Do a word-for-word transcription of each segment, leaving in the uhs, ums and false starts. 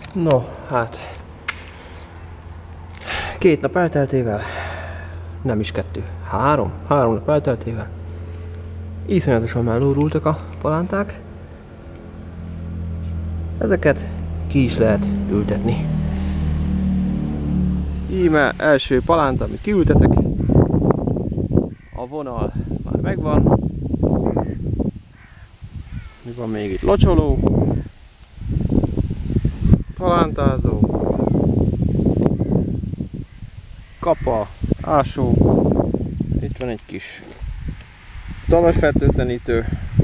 No, hát két nap elteltével, nem is kettő, három, három nap elteltével iszonyatosan mellórultak a palánták. Ezeket ki is lehet ültetni. Íme első palánta, amit kiültetek. A vonal már megvan. Mi van még itt? Locsoló, palántázó, kapa, ásó. Itt van egy kis talajfertőtlenítő.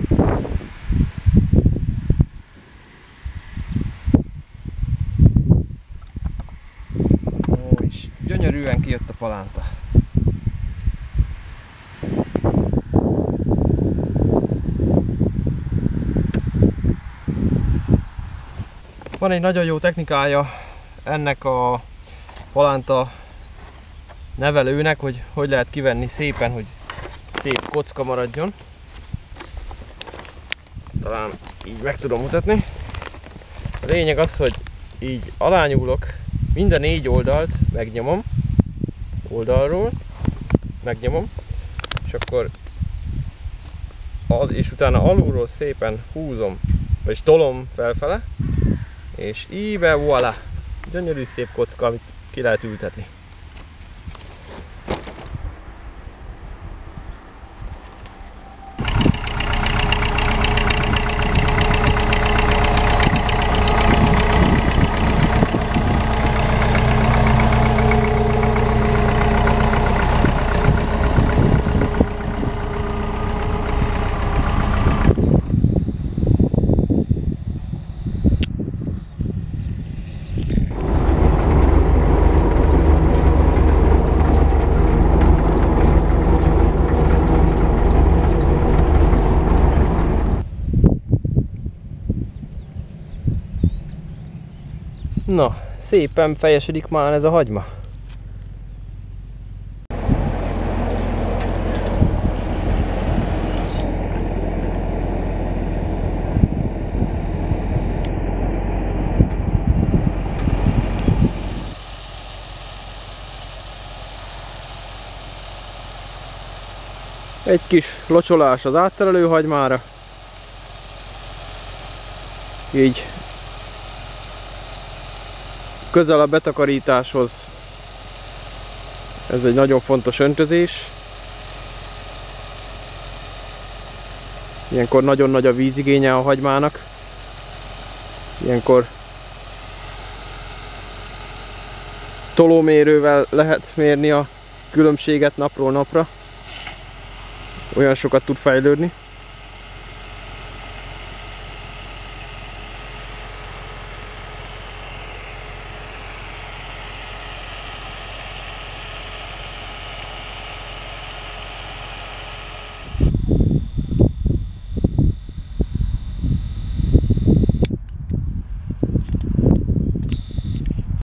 Ó, és gyönyörűen kijött a palánta. Van egy nagyon jó technikája ennek a palánta nevelőnek, hogy hogy lehet kivenni szépen, hogy szép kocka maradjon. Talán így meg tudom mutatni. A lényeg az, hogy így alányúlok, minden négy oldalt megnyomom, oldalról megnyomom, és akkor és utána alulról szépen húzom, vagyis tolom felfele, és íbe voilà! Gyönyörű szép kocka, amit ki lehet ültetni. Na, szépen fejesedik már ez a hagyma. Egy kis locsolás az átterelő hagymára. Így közel a betakarításhoz ez egy nagyon fontos öntözés. Ilyenkor nagyon nagy a vízigénye a hagymának. Ilyenkor tolómérővel lehet mérni a különbséget napról napra. Olyan sokat tud fejlődni.